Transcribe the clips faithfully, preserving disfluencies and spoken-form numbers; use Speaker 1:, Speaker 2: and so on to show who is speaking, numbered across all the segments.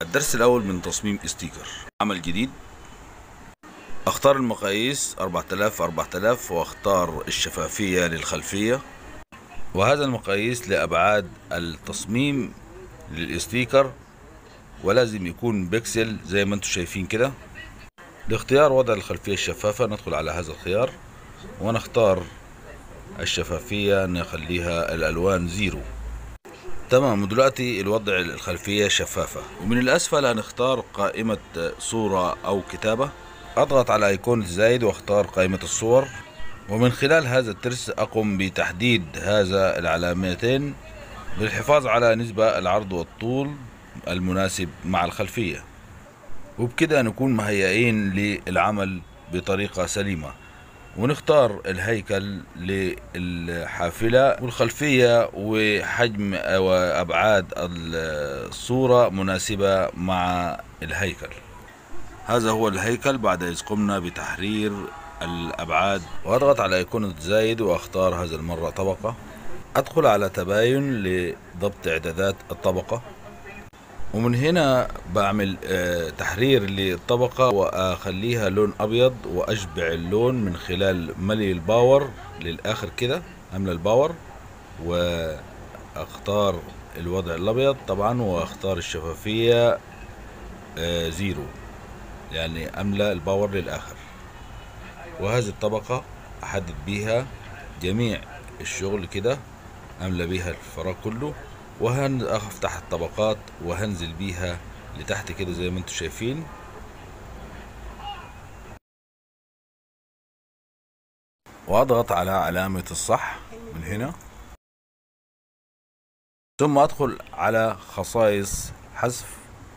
Speaker 1: الدرس الأول من تصميم ستيكر. عمل جديد. أختار المقاييس أربعة آلاف أربعة آلاف وأختار الشفافية للخلفية، وهذا المقاييس لأبعاد التصميم للستيكر، ولازم يكون بيكسل زي ما انتم شايفين كده. لاختيار وضع الخلفية الشفافة ندخل على هذا الخيار ونختار الشفافية نخليها الألوان زيرو. تمام، دلوقتي الوضع الخلفية شفافة. ومن الأسفل هنختار قائمة صورة أو كتابة. أضغط على أيقونة زائد واختار قائمة الصور، ومن خلال هذا الترس أقوم بتحديد هذا العلامتين للحفاظ على نسبة العرض والطول المناسب مع الخلفية، وبكده نكون مهيئين للعمل بطريقة سليمة. ونختار الهيكل للحافلة والخلفية وحجم وأبعاد الصورة مناسبة مع الهيكل. هذا هو الهيكل بعد إذ قمنا بتحرير الأبعاد. وأضغط على أيقونة زايد وأختار هذا المرة طبقة. أدخل على تباين لضبط إعدادات الطبقة، ومن هنا بعمل تحرير للطبقة وأخليها لون أبيض، وأشبع اللون من خلال ملي الباور للآخر كده. أملى الباور وأختار الوضع الأبيض طبعا، وأختار الشفافية زيرو، يعني أملى الباور للآخر. وهذه الطبقة أحدد بيها جميع الشغل كده، أملى بيها الفراغ كله، وهفتح الطبقات وهنزل بيها لتحت كده زي ما انتم شايفين. واضغط على علامة الصح من هنا، ثم ادخل على خصائص حذف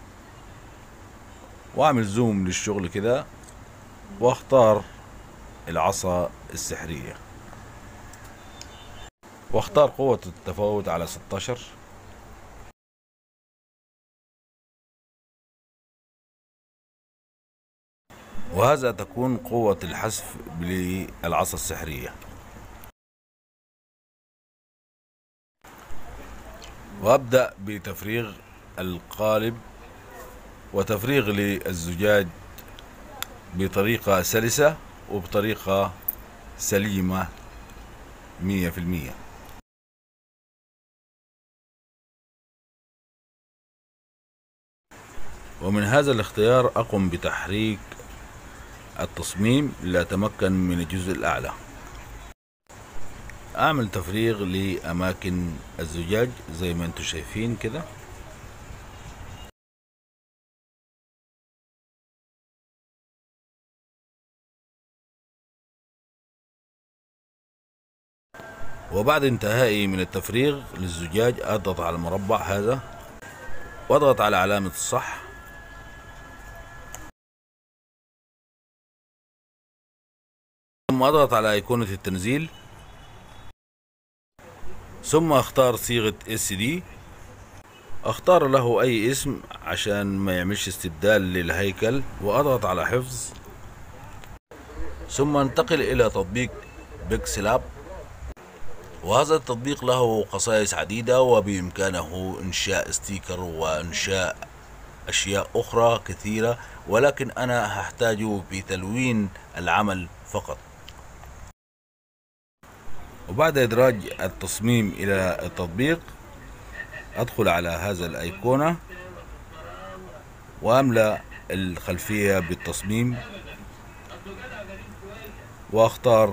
Speaker 1: واعمل زوم للشغل كده، واختار العصا السحرية، واختار قوة التفاوت على ستاشر، وهذا تكون قوة الحذف للعصا السحرية. وأبدأ بتفريغ القالب وتفريغ للزجاج بطريقة سلسة وبطريقة سليمة مية في المية. ومن هذا الاختيار أقوم بتحريك التصميم لأتمكن من الجزء الأعلى. أعمل تفريغ لأماكن الزجاج زي ما انتم شايفين كده. وبعد انتهائي من التفريغ للزجاج أضغط على المربع هذا وأضغط على علامة الصح، ثم أضغط على أيقونة التنزيل، ثم أختار صيغة اس دي. أختار له أي اسم عشان ما يعملش استبدال للهيكل، وأضغط على حفظ، ثم انتقل إلى تطبيق بيكسلاب. وهذا التطبيق له خصائص عديدة، وبإمكانه إنشاء ستيكر وإنشاء أشياء أخرى كثيرة، ولكن أنا هحتاج بتلوين العمل فقط. وبعد إدراج التصميم إلى التطبيق أدخل على هذا الأيقونة وأملأ الخلفية بالتصميم، وأختار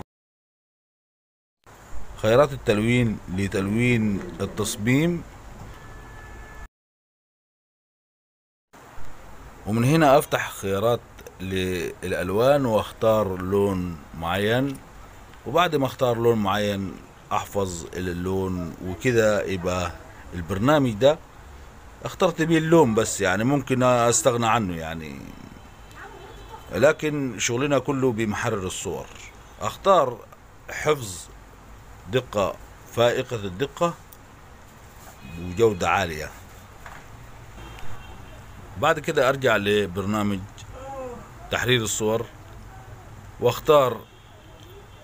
Speaker 1: خيارات التلوين لتلوين التصميم، ومن هنا أفتح خيارات للألوان وأختار لون معين. وبعد ما اختار لون معين احفظ اللون، وكده يبقى البرنامج ده اخترت بيه اللون بس، يعني ممكن استغنى عنه يعني، لكن شغلنا كله بمحرر الصور. اختار حفظ دقة فائقة الدقة وجودة عالية. بعد كده ارجع لبرنامج تحرير الصور واختار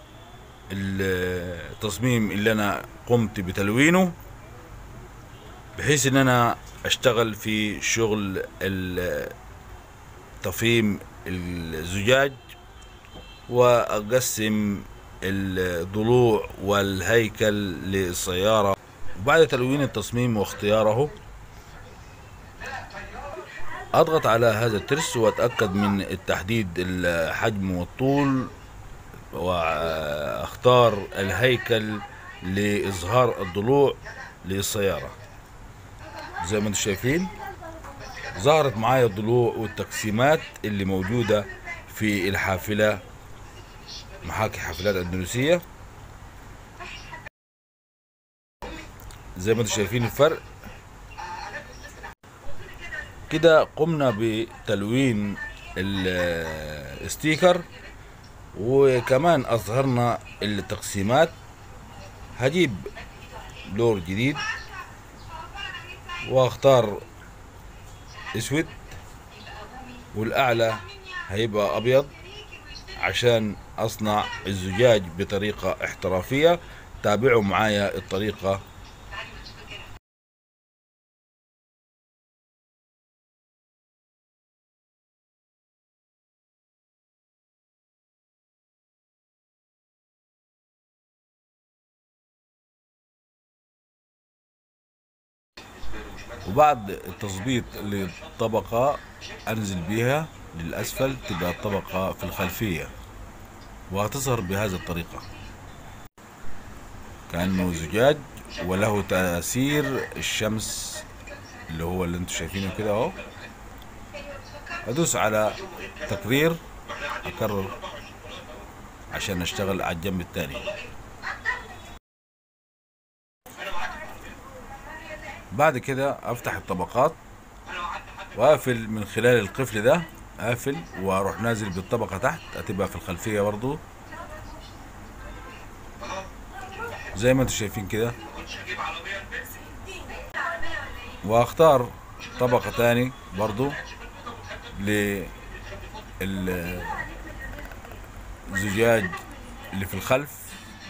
Speaker 1: التصميم اللي انا قمت بتلوينه، بحيث ان انا اشتغل في شغل تفهيم الزجاج، واقسم الضلوع والهيكل للسيارة. وبعد تلوين التصميم واختياره اضغط على هذا الترس واتأكد من التحديد الحجم والطول، واختار الهيكل لإظهار الضلوع للسيارة. زي ما انتم شايفين ظهرت معايا الضلوع والتقسيمات اللي موجودة في الحافلة، محاكي حافلات أندونيسية. زي ما انتم شايفين الفرق. كده قمنا بتلوين الستيكر وكمان أظهرنا التقسيمات. هجيب لون جديد واختار اسود، والاعلى هيبقى ابيض عشان اصنع الزجاج بطريقة احترافية. تابعوا معايا الطريقة. وبعد التظبيط للطبقة انزل بيها للاسفل، تبقى الطبقة في الخلفية وهتظهر بهذه الطريقة كأنه زجاج وله تأثير الشمس اللي هو اللي انتم شايفينه كده اهو. ادوس على تكرير، اكرر عشان اشتغل على الجنب الثاني. بعد كده افتح الطبقات واقفل من خلال القفل ده، اقفل واروح نازل بالطبقة تحت، هتبقى في الخلفية برضو زي ما انتم شايفين كده. واختار طبقة تاني برضو للزجاج اللي في الخلف.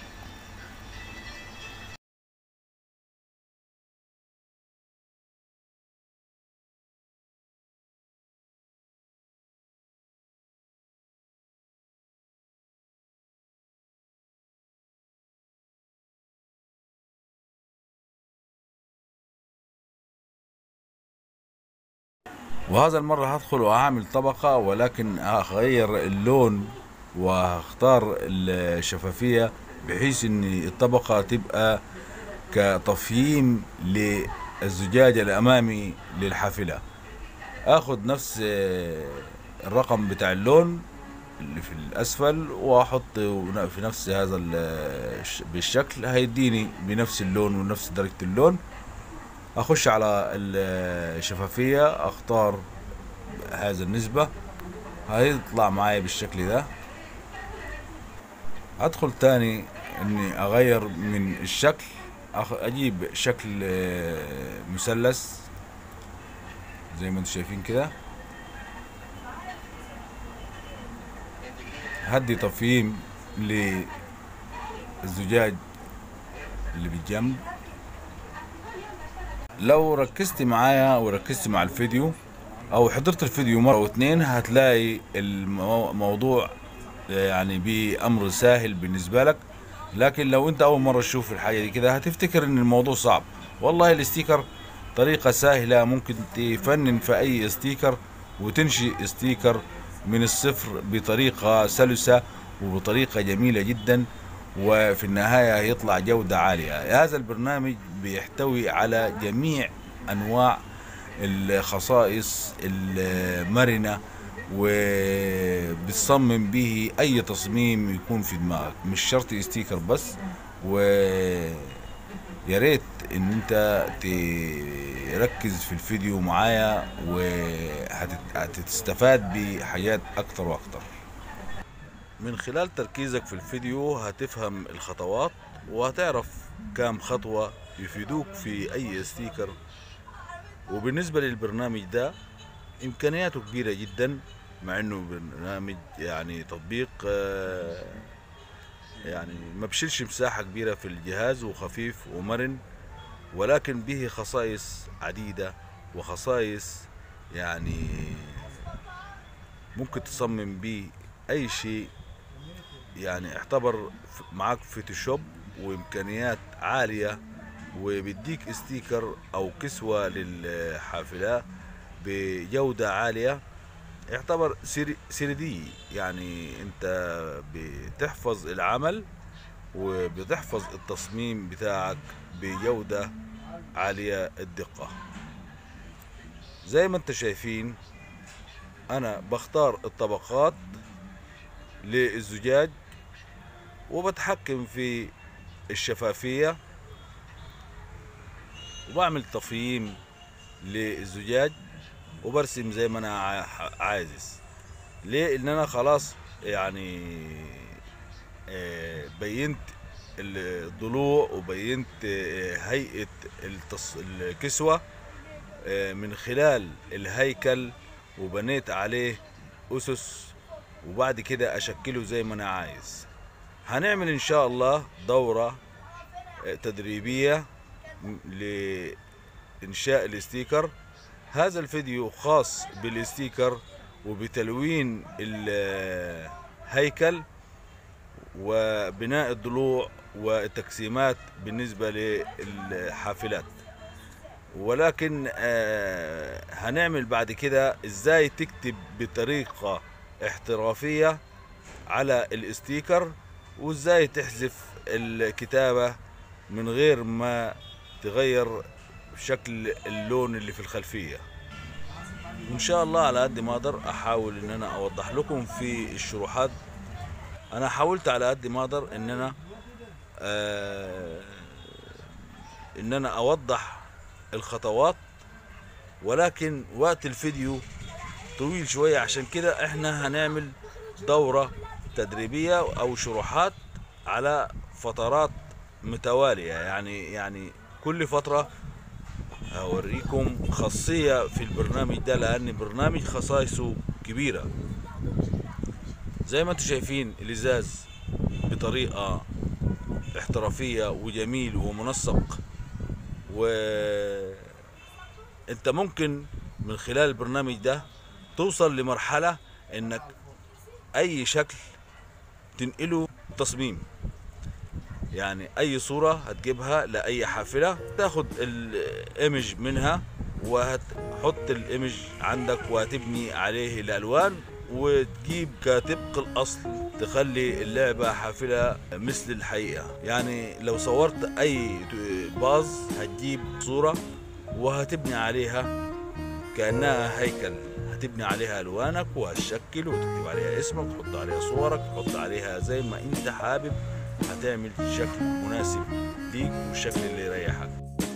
Speaker 1: وهذا المرة هدخل وهعمل طبقة، ولكن هغير اللون وهختار الشفافية بحيث ان الطبقة تبقى كتفهيم للزجاج الامامي للحافلة. اخد نفس الرقم بتاع اللون اللي في الاسفل واحط في نفس هذا بالشكل، هيديني بنفس اللون ونفس درجة اللون. اخش على الشفافية، اختار هذا النسبة، هيطلع معايا بالشكل ده. ادخل تاني اني اغير من الشكل، اجيب شكل مثلث زي ما انتم شايفين كده. هدي تفهيم للزجاج اللي بالجنب. لو ركزت معايا وركزت مع الفيديو او حضرت الفيديو مرة واتنين هتلاقي الموضوع يعني بأمر سهل بالنسبة لك. لكن لو انت اول مرة تشوف الحاجة دي كده هتفتكر ان الموضوع صعب. والله الاستيكر طريقة سهلة، ممكن تفنن في اي استيكر وتنشئ استيكر من الصفر بطريقة سلسة وبطريقة جميلة جدا، وفي النهاية هيطلع جودة عالية. هذا البرنامج بيحتوي على جميع انواع الخصائص المرنة، وبتصمم به اي تصميم يكون في دماغك، مش شرط ستيكر بس. ويا ريت ان انت تركز في الفيديو معايا وهتستفاد بحاجات اكتر واكتر. من خلال تركيزك في الفيديو هتفهم الخطوات وهتعرف كام خطوة يفيدوك في اي ستيكر. وبالنسبة للبرنامج ده امكانياته كبيرة جدا، مع انه برنامج يعني تطبيق يعني ما بشيلش مساحة كبيرة في الجهاز وخفيف ومرن. ولكن به خصائص عديدة وخصائص يعني ممكن تصمم به أي شيء. يعني اعتبر معاك فوتوشوب وإمكانيات عالية، وبيديك ستيكر أو كسوة للحافلة بجودة عالية. يعتبر ثري دي، يعني انت بتحفظ العمل وبتحفظ التصميم بتاعك بجودة عالية الدقة. زي ما انت شايفين انا بختار الطبقات للزجاج وبتحكم في الشفافية وبعمل تفهيم للزجاج وبرسم زي ما انا عايز. ليه؟ ان انا خلاص يعني بينت الضلوع وبينت هيئة الكسوة من خلال الهيكل، وبنيت عليه أسس، وبعد كده أشكله زي ما أنا عايز. هنعمل إن شاء الله دورة تدريبية لإنشاء الستيكر. هذا الفيديو خاص بالستيكر وبتلوين الهيكل وبناء الضلوع والتقسيمات بالنسبة للحافلات، ولكن هنعمل بعد كده ازاي تكتب بطريقة احترافية على الستيكر، وازاي تحذف الكتابة من غير ما تغير شكل اللون اللي في الخلفية. وان شاء الله على قد ما اقدر احاول ان انا اوضح لكم في الشروحات. انا حاولت على قد ما اقدر ان انا آه ان انا اوضح الخطوات، ولكن وقت الفيديو طويل شوية، عشان كده احنا هنعمل دورة تدريبية او شروحات على فترات متوالية. يعني يعني كل فترة هوريكم خاصية في البرنامج ده، لان برنامج خصائصه كبيرة. زي ما انتم شايفين الازاز بطريقة احترافية وجميل ومنسق، وانت ممكن من خلال البرنامج ده توصل لمرحلة انك اي شكل تنقله تصميم. يعني اي صورة هتجيبها لاي حافلة تاخد الايمج منها وهتحط الايمج عندك وهتبني عليه الالوان وتجيب كطبق الاصل، تخلي اللعبة حافلة مثل الحقيقة. يعني لو صورت اي باز هتجيب صورة وهتبني عليها كأنها هيكل، هتبني عليها الوانك وهتشكل وتكتب عليها اسمك، تحط عليها صورك، تحط عليها زي ما انت حابب. هتعمل شكل مناسب ليك والشكل اللي يريحك.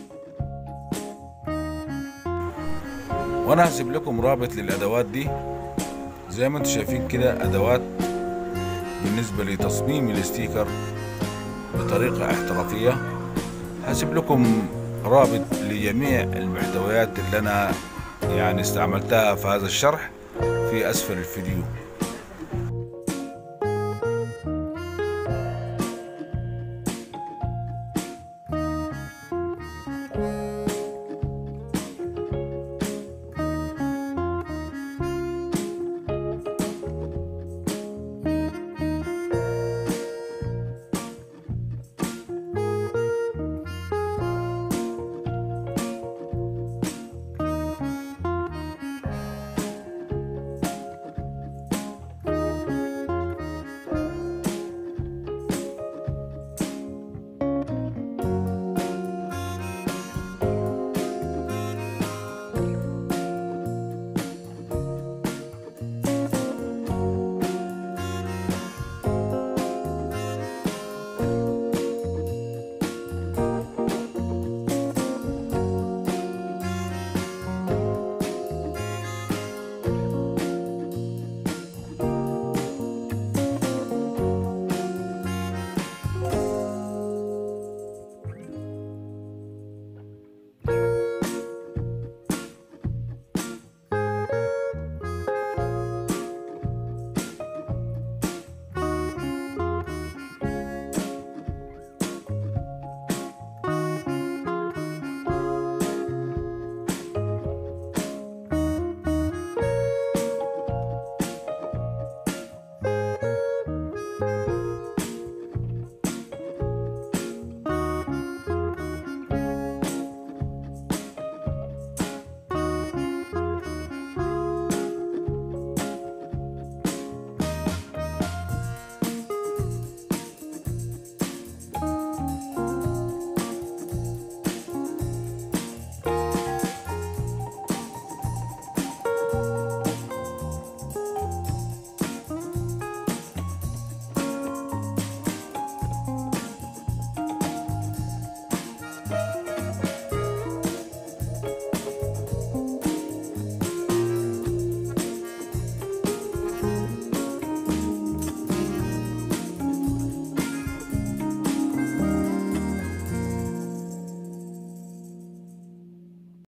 Speaker 1: وانا هسيب لكم رابط للادوات دي. زي ما انتم شايفين كده ادوات بالنسبة لتصميم الستيكر بطريقة احترافية. هسيب لكم رابط لجميع المحتويات اللي انا يعني استعملتها في هذا الشرح في اسفل الفيديو.